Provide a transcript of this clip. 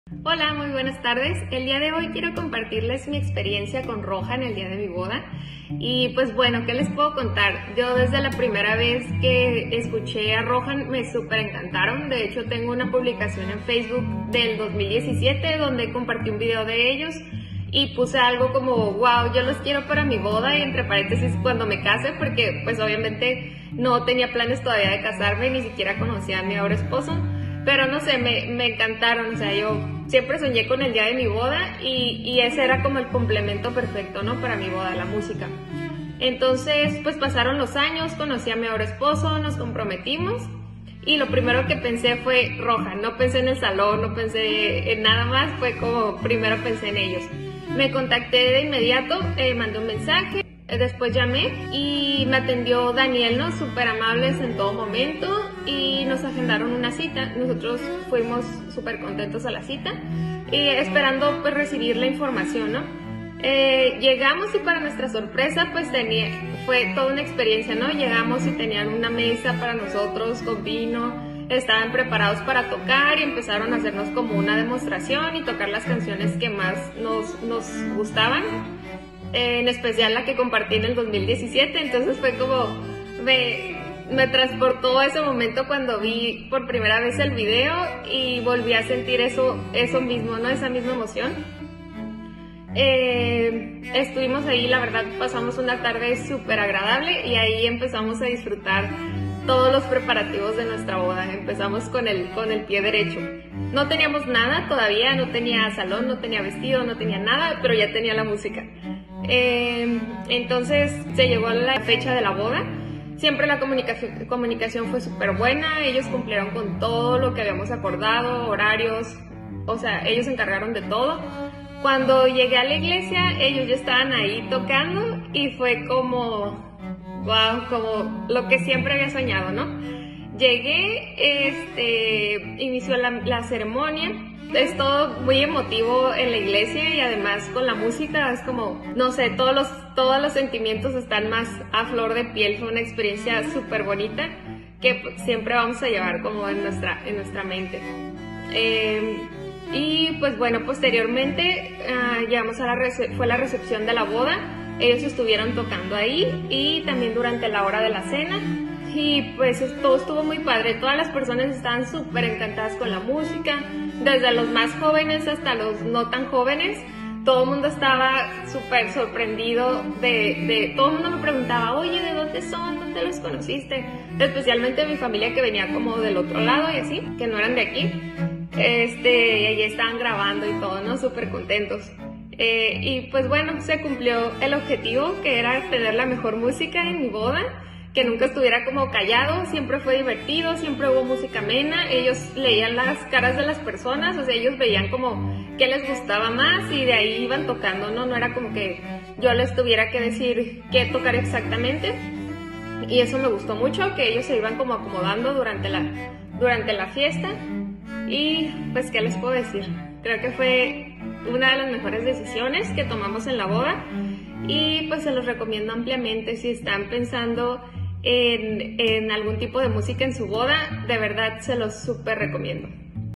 Hola, muy buenas tardes. El día de hoy quiero compartirles mi experiencia con Roja en el día de mi boda. Y pues bueno, ¿qué les puedo contar? Yo desde la primera vez que escuché a Roja me súper encantaron. De hecho, tengo una publicación en Facebook del 2017 donde compartí un video de ellos y puse algo como, wow, yo los quiero para mi boda y entre paréntesis cuando me case, porque pues obviamente no tenía planes todavía de casarme, ni siquiera conocía a mi ahora esposo. Pero no sé, me encantaron, o sea, yo siempre soñé con el día de mi boda y ese era como el complemento perfecto, ¿no? Para mi boda, la música. Entonces, pues pasaron los años, conocí a mi ahora esposo, nos comprometimos y lo primero que pensé fue Roja, no pensé en el salón, no pensé en nada más, fue como primero pensé en ellos. Me contacté de inmediato, mandé un mensaje. Después llamé y me atendió Daniel, ¿no? Súper amables en todo momento y nos agendaron una cita. Nosotros fuimos súper contentos a la cita y esperando pues recibir la información, ¿no? Llegamos y para nuestra sorpresa pues fue toda una experiencia, ¿no? Llegamos y tenían una mesa para nosotros con vino, estaban preparados para tocar y empezaron a hacernos como una demostración y tocar las canciones que más nos gustaban. En especial la que compartí en el 2017, entonces fue como, me transportó a ese momento cuando vi por primera vez el video y volví a sentir eso mismo, ¿no? Esa misma emoción. Estuvimos ahí, la verdad pasamos una tarde súper agradable y ahí empezamos a disfrutar todos los preparativos de nuestra boda. Empezamos con el pie derecho. No teníamos nada todavía, no tenía salón, no tenía vestido, no tenía nada, pero ya tenía la música. Entonces se llegó a la fecha de la boda. Siempre la comunicación fue súper buena, ellos cumplieron con todo lo que habíamos acordado, horarios, o sea, ellos se encargaron de todo. Cuando llegué a la iglesia, ellos ya estaban ahí tocando y fue como, wow, como lo que siempre había soñado, ¿no? Llegué, inició la ceremonia. Es todo muy emotivo en la iglesia y además con la música es como, no sé, todos los sentimientos están más a flor de piel. Fue una experiencia súper bonita que siempre vamos a llevar como en nuestra mente. Y pues bueno, posteriormente llegamos fue la recepción de la boda. Ellos estuvieron tocando ahí y también durante la hora de la cena. Y pues todo estuvo muy padre, todas las personas estaban súper encantadas con la música, desde los más jóvenes hasta los no tan jóvenes. Todo el mundo estaba súper sorprendido todo el mundo me preguntaba, oye, ¿de dónde son? ¿Dónde los conociste? Especialmente mi familia que venía como del otro lado y así, que no eran de aquí. Y allí estaban grabando y todo, ¿no? Súper contentos. Y pues bueno, se cumplió el objetivo, que era tener la mejor música en mi boda, que nunca estuviera como callado, siempre fue divertido, siempre hubo música amena, ellos leían las caras de las personas, o sea, ellos veían como qué les gustaba más y de ahí iban tocando, ¿no? No era como que yo les tuviera que decir qué tocar exactamente, y eso me gustó mucho, que ellos se iban como acomodando durante la fiesta. Y pues, ¿qué les puedo decir? Creo que fue una de las mejores decisiones que tomamos en la boda y pues se los recomiendo ampliamente si están pensando en algún tipo de música en su boda, de verdad se los súper recomiendo.